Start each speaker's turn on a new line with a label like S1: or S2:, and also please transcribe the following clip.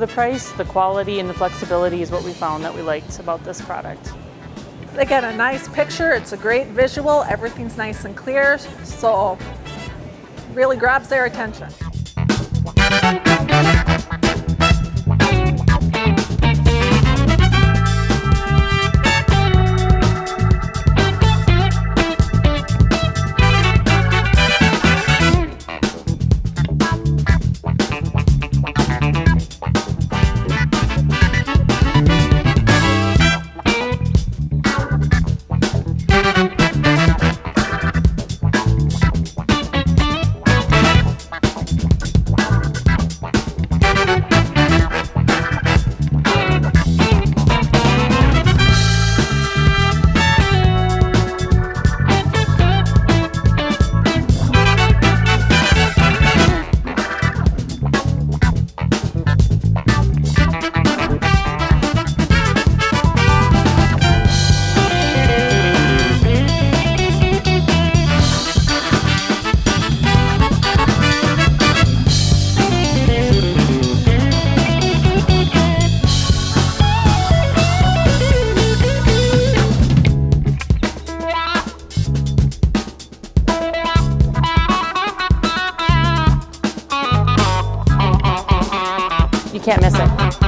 S1: the price, the quality and the flexibility is what we found that we liked about this product.
S2: They get a nice picture, it's a great visual, everything's nice and clear, so really grabs their attention.
S1: You can't miss it.